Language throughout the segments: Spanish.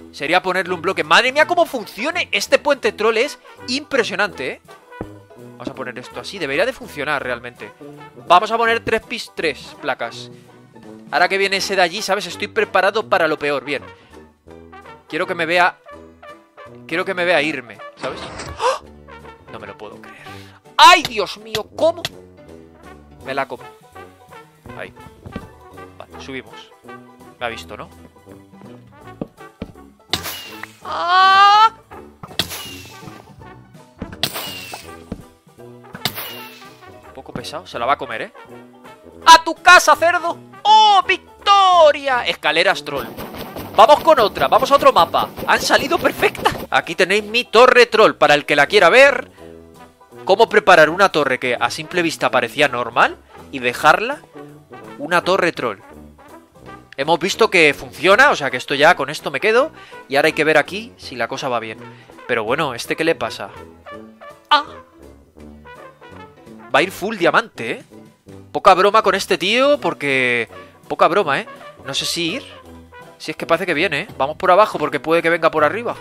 sería ponerle un bloque. Madre mía, cómo funcione este puente troll. Es impresionante, ¿eh? Vamos a poner esto así. Debería de funcionar realmente. Vamos a poner 3 placas. Ahora que viene ese de allí, ¿sabes? Estoy preparado para lo peor. Bien. Quiero que me vea irme, ¿sabes? ¡Oh! No me lo puedo creer. ¡Ay, Dios mío! ¿Cómo? Me la como. Ahí. Vale, subimos. Me ha visto, ¿no? ¡Ah! Un poco pesado. Se la va a comer, ¿eh? ¡A tu casa, cerdo! ¡Oh, victoria! Escaleras troll. Vamos con otra. Vamos a otro mapa. Han salido perfectas. Aquí tenéis mi torre troll. Para el que la quiera ver. Cómo preparar una torre que a simple vista parecía normal y dejarla una torre troll. Hemos visto que funciona, o sea que esto ya, con esto me quedo. Y ahora hay que ver aquí si la cosa va bien. Pero bueno, ¿este qué le pasa? ¡Ah! Va a ir full diamante, ¿eh? Poca broma con este tío porque... Poca broma, ¿eh? No sé si ir. Si es que parece que viene, ¿eh? Vamos por abajo porque puede que venga por arriba.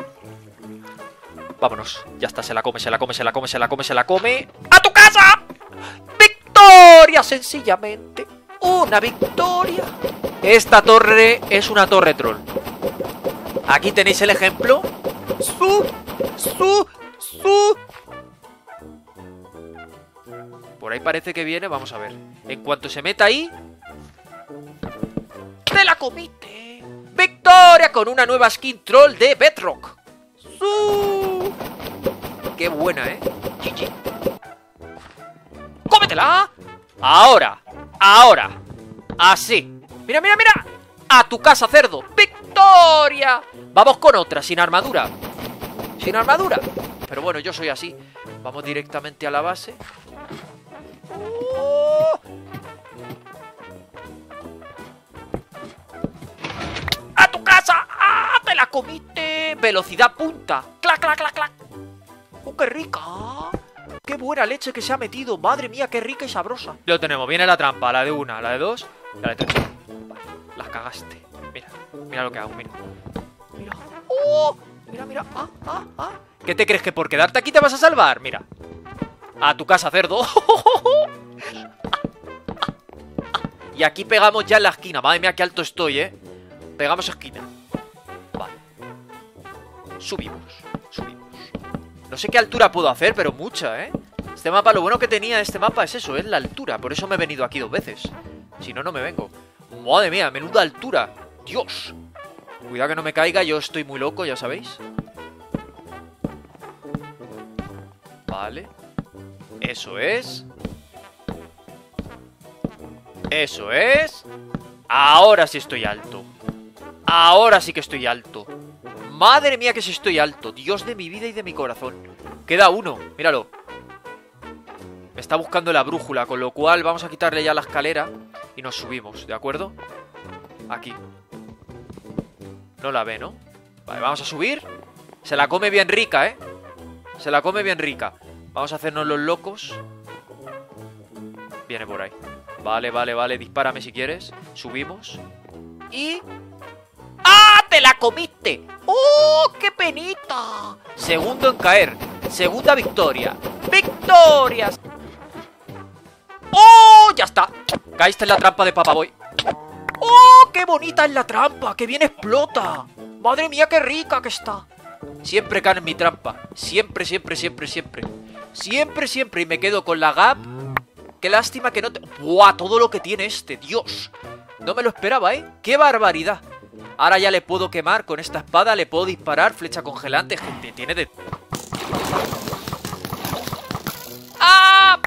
Vámonos. Ya está, se la come, se la come, se la come, se la come, se la come. ¡A tu casa! ¡Victoria! Sencillamente. ¡Una victoria! Esta torre es una torre troll. Aquí tenéis el ejemplo. Por ahí parece que viene, vamos a ver. En cuanto se meta ahí... ¡Te la comiste! ¡Victoria! Con una nueva skin troll de Bedrock. ¡Qué buena, eh! ¡Chichi! ¡Cómetela! Ahora, ahora. Así. Mira, mira, mira. A tu casa, cerdo. ¡Victoria! Vamos con otra, sin armadura. Sin armadura. Pero bueno, yo soy así. Vamos directamente a la base. ¡A tu casa! ¡Ah! ¡Te la comiste! Velocidad punta. ¡Clac, clac, clac, clac! ¡Oh, qué rica! ¡Qué buena leche que se ha metido! ¡Madre mía, qué rica y sabrosa! Lo tenemos. Viene la trampa. La de una, la de dos, la de tres. Vale, las cagaste. Mira, mira lo que hago, mira. Mira. ¡Oh! Mira, mira. ¡Ah! ¿Qué te crees que por quedarte aquí te vas a salvar? Mira. A tu casa, cerdo. Y aquí pegamos ya en la esquina. Madre mía, qué alto estoy, ¿eh? Pegamos esquina. Vale. Subimos. No sé qué altura puedo hacer, pero mucha, ¿eh? Este mapa, lo bueno que tenía este mapa es eso, es la altura. Por eso me he venido aquí 2 veces. Si no, no me vengo. Madre mía, menuda altura. Dios. Cuidado que no me caiga, yo estoy muy loco, ya sabéis. Vale. Eso es. Eso es. Ahora sí estoy alto. Ahora sí que estoy alto. Madre mía que sí estoy alto. Dios de mi vida y de mi corazón. Queda uno, míralo. Me está buscando la brújula, con lo cual vamos a quitarle ya la escalera y nos subimos, ¿de acuerdo? Aquí. No la ve, ¿no? Vale, vamos a subir. Se la come bien rica, ¿eh? Se la come bien rica. Vamos a hacernos los locos. Viene por ahí. Vale, vale, vale, dispárame si quieres. Subimos. Y... ¡ah! ¡Te la comiste! ¡Oh! ¡Qué penita! Segundo en caer. Segunda victoria. ¡Victorias! ¡Oh! Ya está. Caíste en la trampa de Papaboy. ¡Oh! ¡Qué bonita es la trampa! ¡Que bien explota! ¡Madre mía, qué rica que está! Siempre caen en mi trampa. Siempre, siempre, siempre, siempre. Siempre, siempre. Y me quedo con la gap. Qué lástima que no te... ¡buah! Todo lo que tiene este, Dios. No me lo esperaba, ¿eh? ¡Qué barbaridad! Ahora ya le puedo quemar con esta espada. Le puedo disparar, flecha congelante. Gente, tiene de... ¡ah!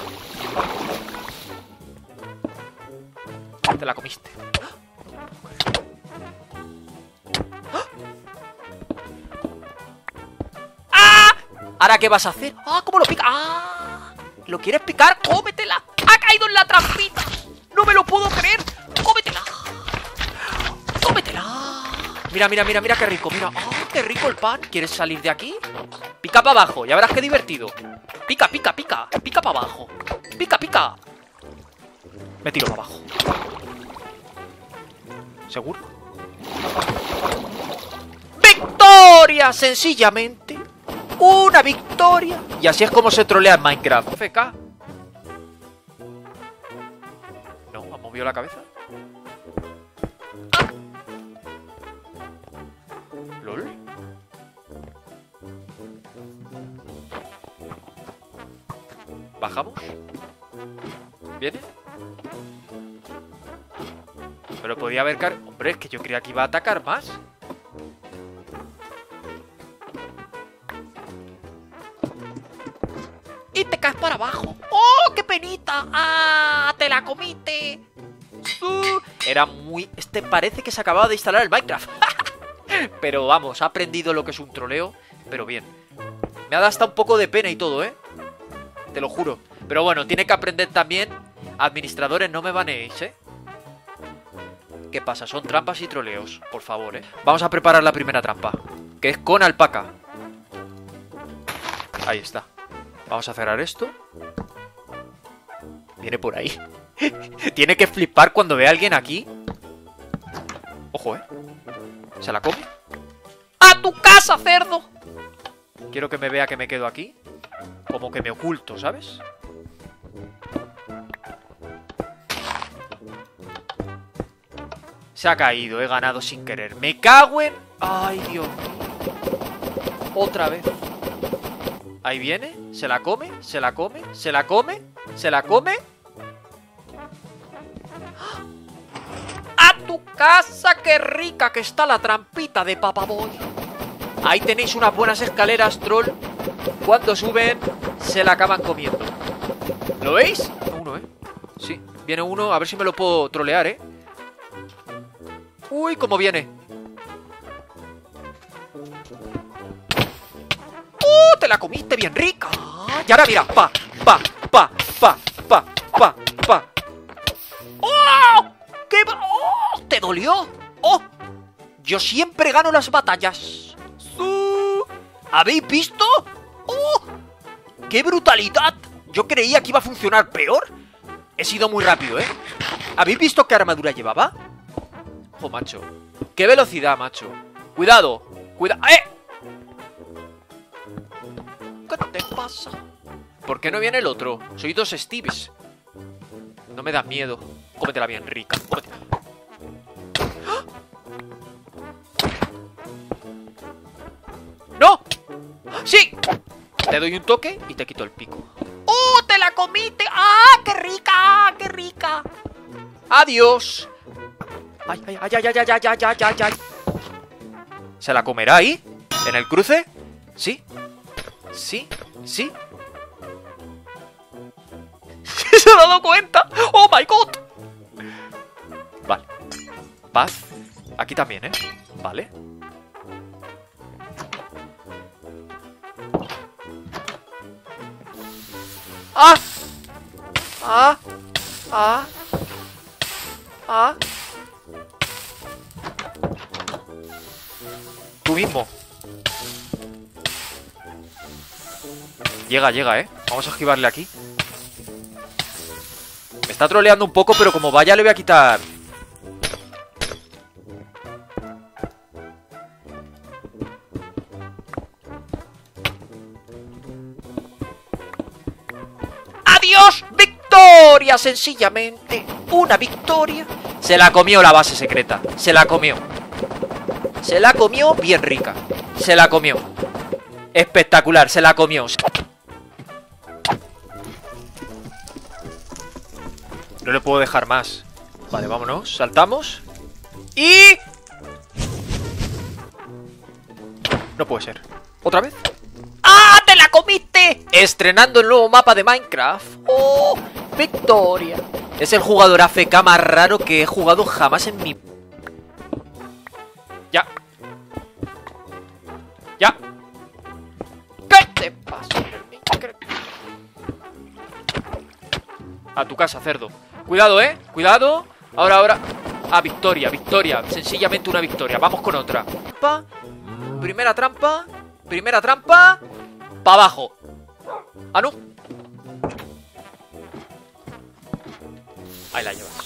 Te la comiste. ¡Ah! ¿Ahora qué vas a hacer? ¡Ah! ¿Cómo lo pica? ¡Ah! ¿Lo quieres picar? ¡Cómetela! ¡Ha caído en la trampita! ¡No me lo puedo creer! ¡Cómetela! ¡Cómetela! Mira, mira, mira, mira qué rico. Mira, ¡oh, qué rico el pan! ¿Quieres salir de aquí? Pica para abajo, ya verás qué divertido. Pica, pica, pica. Pica para abajo. Pica, pica. Me tiro para abajo. ¿Seguro? victoria, sencillamente. Una victoria. Y así es como se trolea en Minecraft. FK. No, ha movido la cabeza. LOL. Bajamos. ¿Viene? Pero podía haber... Hombre, es que yo creía que iba a atacar más. Y te caes para abajo. ¡Oh, qué penita! ¡Ah, te la comiste! Era muy... Este parece que se acababa de instalar el Minecraft. Pero vamos, ha aprendido lo que es un troleo. Pero bien. Me ha dado hasta un poco de pena y todo, ¿eh? Te lo juro. Pero bueno, tiene que aprender también. Administradores, no me baneéis, ¿eh? ¿Qué pasa? Son trampas y troleos, por favor, ¿eh? Vamos a preparar la primera trampa, que es con alpaca. Ahí está. Vamos a cerrar esto. Viene por ahí. Tiene que flipar cuando ve a alguien aquí. Ojo, ¿eh? ¿Se la come? ¡A tu casa, cerdo! Quiero que me vea que me quedo aquí. Como que me oculto, ¿sabes? Se ha caído, he ganado sin querer. Me cago en... ¡Ay, Dios mío! Otra vez. Ahí viene, se la come, se la come, se la come, se la come. ¡A tu casa! ¡Qué rica que está la trampita de Papaboy! Ahí tenéis unas buenas escaleras, troll. Cuando suben, se la acaban comiendo. ¿Lo veis? Uno, ¿eh? Sí, viene uno, a ver si me lo puedo trolear, ¿eh? Uy, cómo viene. Te la comiste bien rica. Y ahora mira, pa. ¡Oh! ¿Qué? ¡Oh! ¿Te dolió? ¡Oh! Yo siempre gano las batallas. ¿Habéis visto? ¡Oh! ¡Qué brutalidad! Yo creía que iba a funcionar peor. He sido muy rápido, ¿eh? ¿Habéis visto qué armadura llevaba? Ojo, macho. ¡Qué velocidad, macho! ¡Cuidado! ¡Cuidado! ¡Eh! ¿Qué te pasa? ¿Por qué no viene el otro? Soy dos Steves. No me das miedo. Cómetela bien rica. Cómetela. ¡Ah! ¡No! ¡Sí! Te doy un toque y te quito el pico. ¡Oh! ¡Te la comiste! ¡Ah! ¡Qué rica! ¡Qué rica! ¡Adiós! ¡Ay, ay, ay, ay, ay, ay, ay, ay, ay, ay! ¿Se la comerá ahí? ¿En el cruce? ¿Sí? ¿Sí? ¿Sí? ¡Se ha dado cuenta! ¡Oh, my God! Vale. Paz. Aquí también, ¿eh? Vale. ¡Ah! ¡Ah! ¡Ah! ¡Ah! Tú mismo. Llega, ¿eh? Vamos a esquivarle aquí. Me está troleando un poco, pero como vaya le voy a quitar. ¡Adiós! ¡Victoria! Sencillamente. Una victoria. Se la comió la base secreta. Se la comió. Se la comió bien rica. Se la comió. Espectacular, se la comió. No le puedo dejar más. Vale, vámonos, saltamos. Y... No puede ser. ¿Otra vez? ¡Ah! ¡Te la comiste! Estrenando el nuevo mapa de Minecraft. ¡Oh! ¡Victoria! Es el jugador AFK más raro que he jugado jamás en mi... Ya. Ya. ¿Qué te pasa? A tu casa, cerdo. Cuidado, cuidado. Ahora. Ah, victoria. Sencillamente una victoria. Vamos con otra. Primera trampa. Para abajo. Ah, no. Ahí la llevas.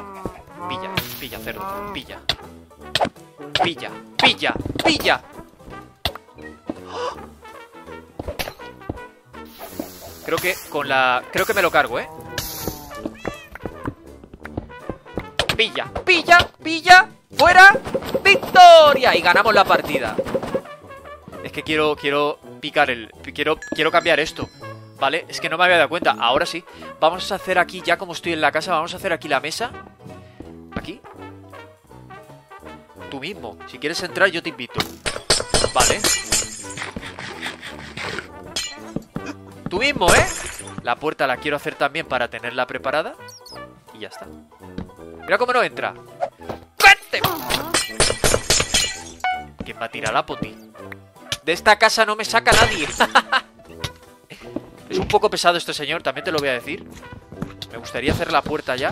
Pilla, cerdo. Pilla. Creo que con la... Creo que me lo cargo, ¿eh? Pilla, pilla, pilla. ¡Fuera! ¡Victoria! Y ganamos la partida. Es que quiero picar el... Quiero cambiar esto, ¿vale? Es que no me había dado cuenta. Ahora sí. Vamos a hacer aquí, ya como estoy en la casa, vamos a hacer aquí la mesa. Aquí. Tú mismo. Si quieres entrar, yo te invito. Vale. Tú mismo, ¿eh? La puerta la quiero hacer también para tenerla preparada. Y ya está. Mira cómo no entra. ¡Vete! ¿Quién va a tirar la poti? De esta casa no me saca nadie. Es un poco pesado este señor, también te lo voy a decir. Me gustaría hacer la puerta ya.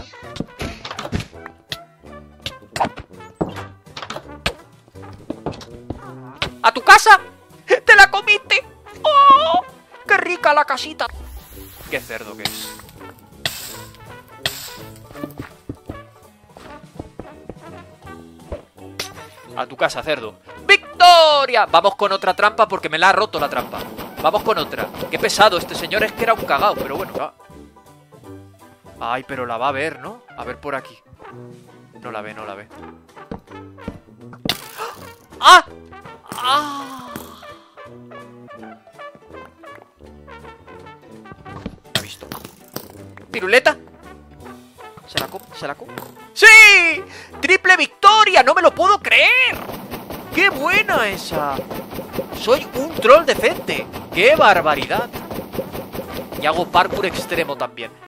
¡A tu casa! ¡Te la comiste! ¡Oh! ¡Qué rica la casita! ¡Qué cerdo que es! A tu casa, cerdo. ¡Victoria! Vamos con otra trampa porque me la ha roto la trampa. Vamos con otra. Qué pesado, este señor es que era un cagao, pero bueno. Ay, pero la va a ver, ¿no? A ver por aquí. No la ve, no la ve. ¡Ah! ¡Ah! ¿La ha visto? ¿Piruleta? ¿Se la come? ¿Se la come? ¡Sí! ¡Triple victoria! ¡No me lo puedo creer! ¡Qué buena esa! Soy un troll decente. ¡Qué barbaridad! Y hago parkour extremo también.